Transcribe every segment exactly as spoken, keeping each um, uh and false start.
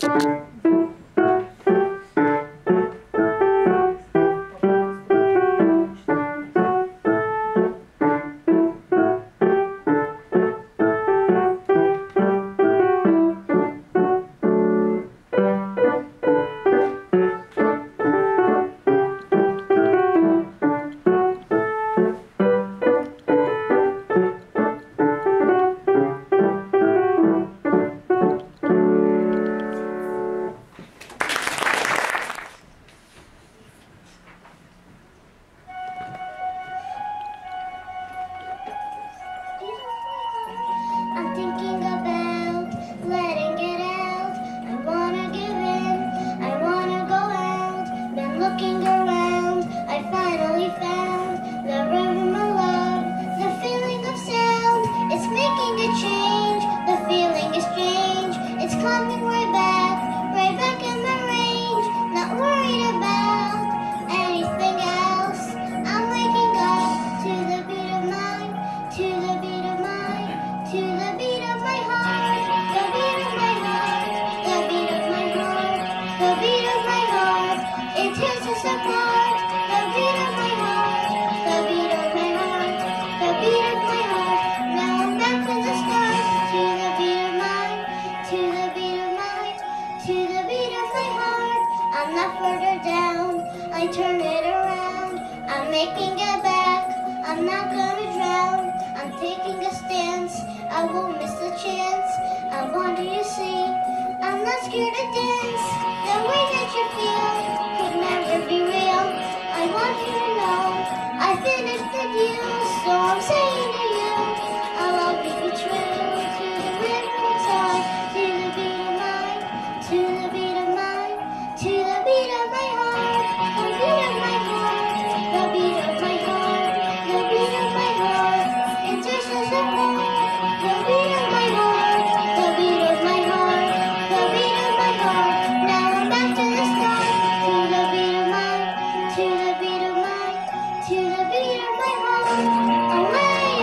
To the beat of my heart, away.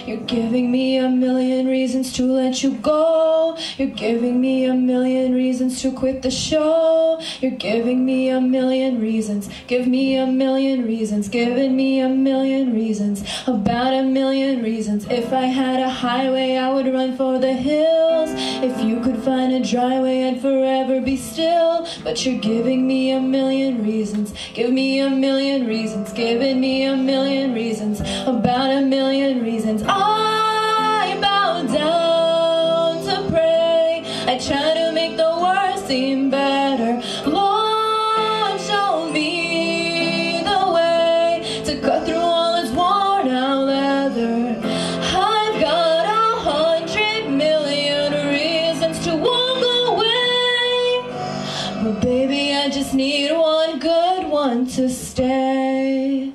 You're giving me a million reasons to let you go. You're giving me a million reasons to quit the show. You're giving me a million reasons. Give me a million reasons. Giving me a million reasons. About a million reasons. If I had a highway, I would run for the hills. If you could find a dry way, I'd forever be still. But you're giving me a million reasons. Give me a million reasons. Giving me a million reasons. About a million reasons. I bow down to pray. I try to make the worst seem better. Lord, show me the way to cut through all this worn out leather. I've got a hundred million reasons to walk away, but baby, I just need one good one to stay.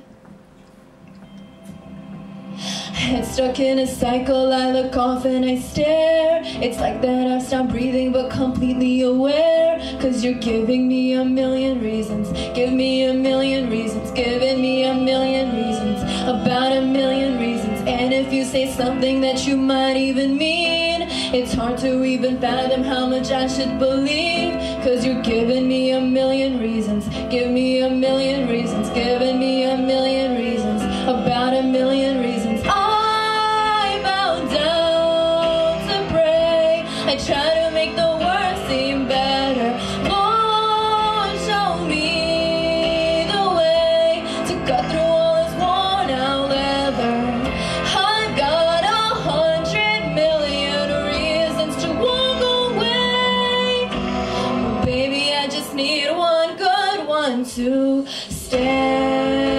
Head stuck in a cycle, I look off and I stare. It's like that I've stopped breathing but completely aware. Cause you're giving me a million reasons. Give me a million reasons. Giving me a million reasons. About a million reasons. And if you say something that you might even mean, it's hard to even fathom how much I should believe. Cause you're giving me a million reasons. Give me a million reasons. Giving me a million reasons. About a million reasons. I bow down to pray. I try to make the worst seem better. Lord, show me the way to cut through all this worn out leather. I've got a hundred million reasons to walk away, but baby, I just need one good one to stay.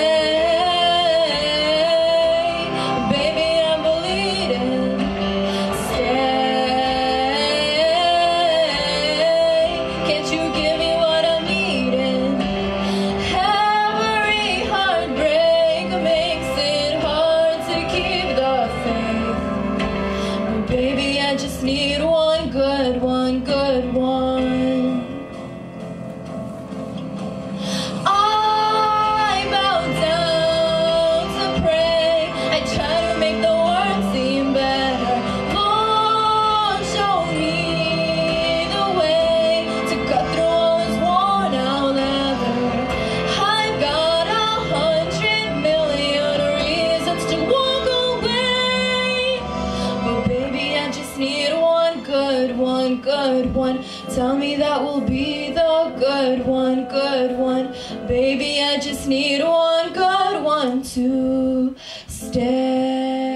I just need one good one, good one. I bow down to pray. I try to make the world seem better. Lord, show me the way to cut through all this worn out leather. I've got a hundred million reasons to walk away, but baby, I just need one good one, good one. Tell me that will be the good one, good one. Baby, I just need one good one to stay.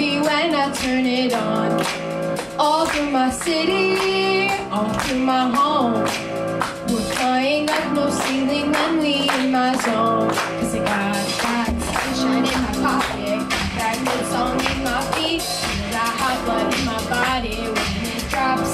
me when I turn it on. All through my city, all through my home. We're flying like no ceiling when we in my zone. Cause I got that sunshine in my pocket, got that good song in my feet, feel that hot blood in my body when it drops.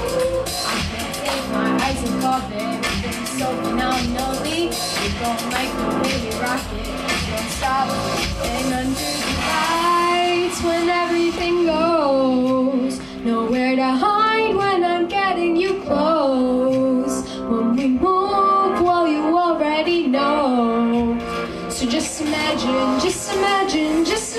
I can't take my eyes above it, we've been so phenomenally. We don't like the way we rock it, don't stop. And under the lights when everything goes, nowhere to hide when I'm getting you close. When we move, well, you already know. So just imagine, just imagine, just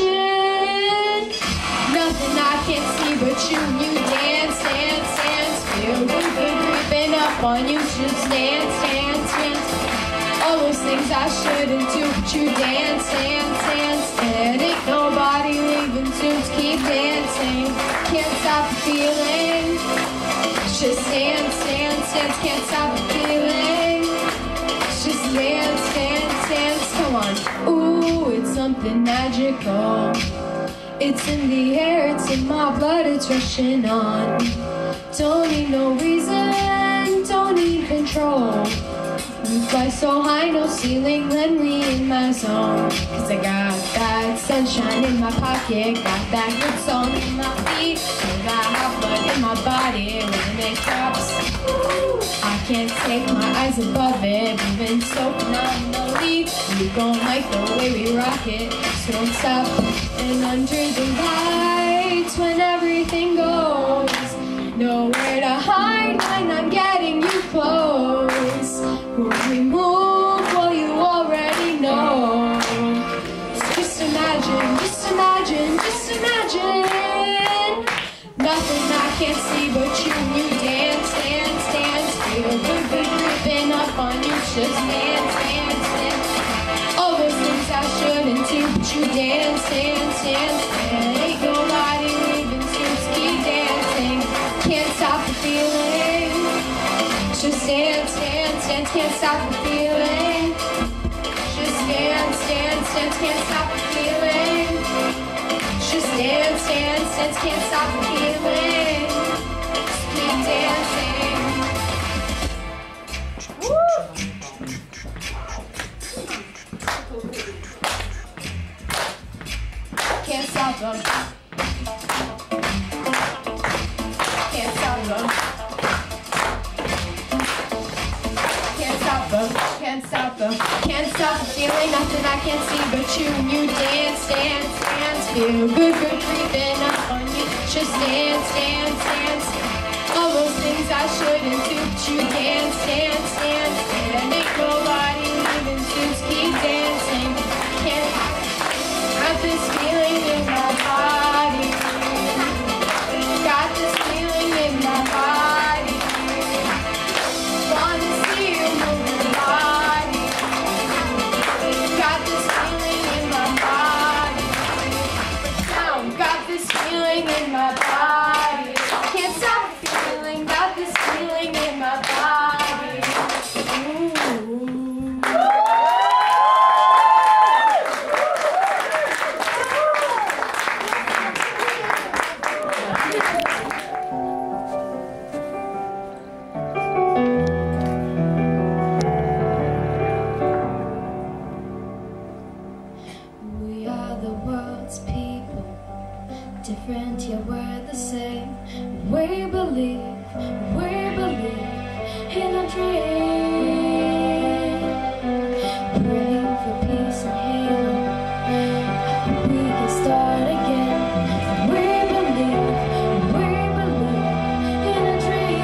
imagine. Nothing I can't see but you. You dance, dance, dance. Feel good, good creeping up on you. Just dance, dance, dance. All those things I shouldn't do, but you dance, dance, dance. And ain't nobody leaving tunes, keep dancing. Can't stop the feeling. Just dance, dance, dance. Can't stop the feeling. Just dance, dance, dance. Come on. Ooh, it's something magical. It's in the air, it's in my blood, it's rushing on. Don't need no reason, don't need control. We fly so high, no ceiling when we in my zone. Cause I got that sunshine in my pocket, got that good song in my feet, feel that hot blood in my body when it drops. I can't take my eyes above it, moving so phenomenally. You gon' like the way we rock it, so don't stop. And under the lights when everything goes, nowhere to hide when I'm getting you close. When we move, well, you already know. So just imagine, just imagine, just imagine. Nothing I can't see but you. You dance, dance, dance. Feel good, good creeping up on you. Just dance, dance, dance. All those things I shouldn't do, but you dance, dance, dance. And ain't nobody leaving, so just keep dancing. Can't stop the feeling. Just dance, dance, dance. Can't stop the feeling. Just dance, dance, dance. Can't stop the feeling. Just dance, dance, dance. Can't stop the feeling. Just keep dancing. Woo! Can't stop them. Can't stop them. Can't stop them. Can't stop them. Can't stop the feeling. Nothing I can't see but you. And you dance, dance, dance. Feel good, good creeping up on you. Just dance, dance, dance. All those things I shouldn't do, but you dance, dance, dance. And ain't nobody leaving, so just keep dancing. Can't got this feeling in my body. Got this feeling in my body. Wanna see you move your body. Got this feeling in my body. Down, got this feeling in my body. Can't stop the feeling. Got this feeling in my body. Ooh. We are the world's people, different yet we're the same. We believe, we believe in a dream. Pray for peace and healing. We can start again. We believe, we believe in a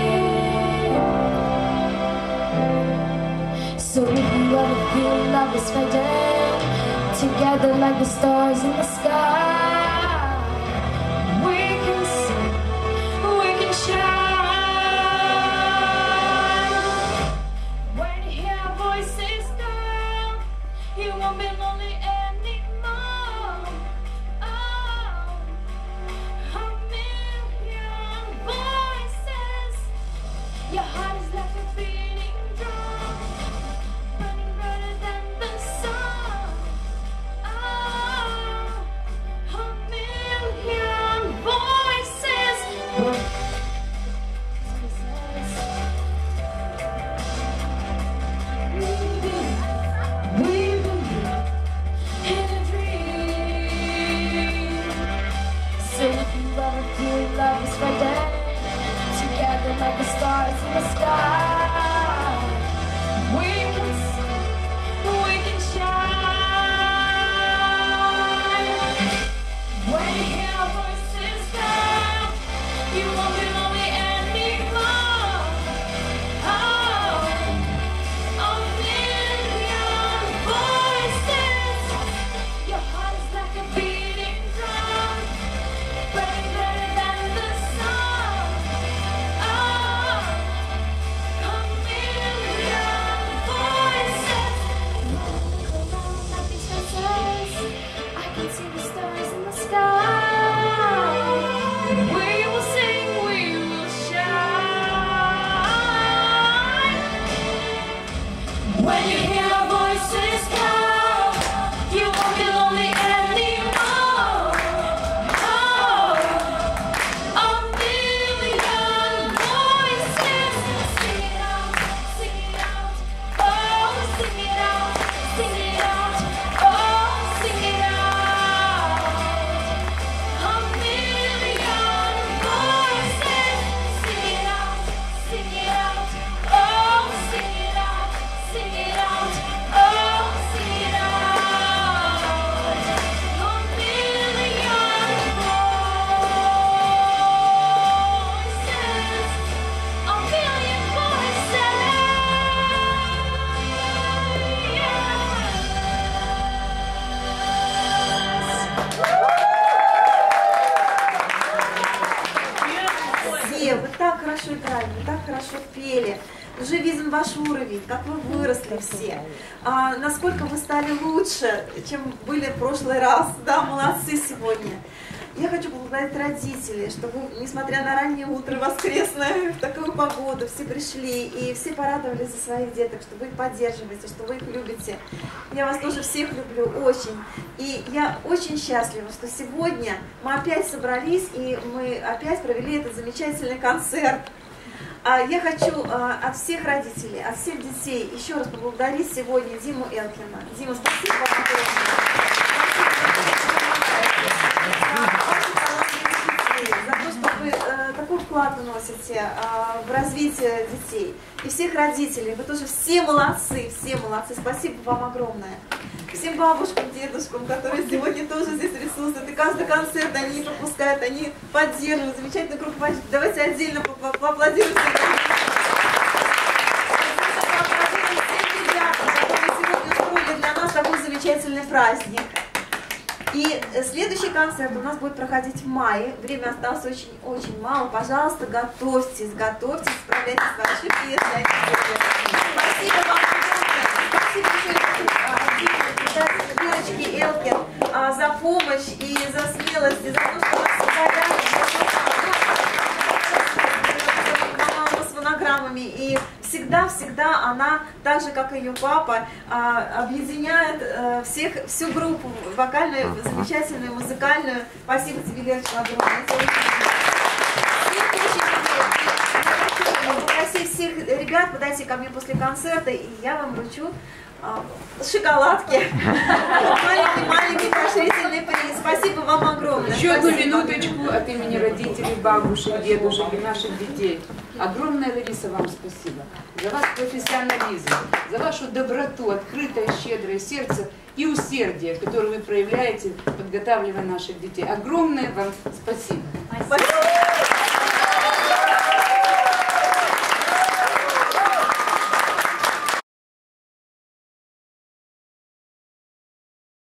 dream. So if you ever feel love is fading, together like the stars in the sky, we can sing, we can shine. When you hear our voices down, you won't be lonely anymore. Oh, a million voices. Your heart is like a beating drum, burning brighter than the sun. Oh, you and love us right there, together like the stars in the sky. We can sing, we can shine. When you hear our voices come, you won't be lonely anymore. Oh, a million voices. Your heart is like a beating drum, burning better than the sun. Oh, a million voices. Look around at these faces. I can see the stars in the sky. We will sing, we will shine. When you hear our voices call, you won't be lonely anymore. Oh, a million voices. Sing it out, sing it out. Oh, sing it out, sing it out. Oh, sing it out. A million voices. Sing it out, sing it out. Oh, sing it out, sing it out. Oh, sing it out. A million voices. A million voices. Все, вы так хорошо играли, вы так хорошо пели. Уже виден ваш уровень, как вы выросли все, а, насколько вы стали лучше, чем были в прошлый раз. Да, молодцы сегодня. Я хочу поблагодарить родителей, что вы, несмотря на раннее утро воскресное, в такую погоду, все пришли и все порадовались за своих деток, что вы их поддерживаете, что вы их любите. Я вас тоже всех люблю очень. И я очень счастлива, что сегодня мы опять собрались и мы опять провели этот замечательный концерт. А я хочу а, от всех родителей, от всех детей еще раз поблагодарить сегодня Диму Элкина. Дима, спасибо вам огромное. За то, что вы э, такой вклад вносите э, в развитие детей. И всех родителей. Вы тоже все молодцы, все молодцы. Спасибо вам огромное. Всем бабушкам, дедушкам, которые сегодня тоже здесь присутствуют. И каждый концерт они не пропускают, они поддерживают. Замечательный круг. Давайте отдельно поаплодируем всем. Поаплодируем всем ребятам, которые сегодня устроили для нас такой замечательный праздник. И следующий концерт у нас будет проходить в мае. Время осталось очень-очень мало. Пожалуйста, готовьтесь, готовьтесь, справляйтесь с вашей песней. Спасибо вам огромное. Спасибо еще Верочке Элкин за помощь и за смелость, и за то, что нас помогала с фонограммами. И всегда-всегда она, так же как и ее папа, объединяет всех, всю группу вокальную, замечательную, музыкальную. Спасибо тебе, Верочка, огромное. Всех очень люблю. Попросить всех ребят, подойти ко мне после концерта, и я вам вручу шоколадки. Маленький-маленький поощрительный приз. Спасибо вам огромное. Еще одну минуточку от имени родителей, бабушек, дедушек и наших детей. Огромное, Лариса, вам спасибо за ваш профессионализм, за вашу доброту, открытое, щедрое сердце и усердие, которое вы проявляете, подготавливая наших детей. Огромное вам спасибо. Спасибо.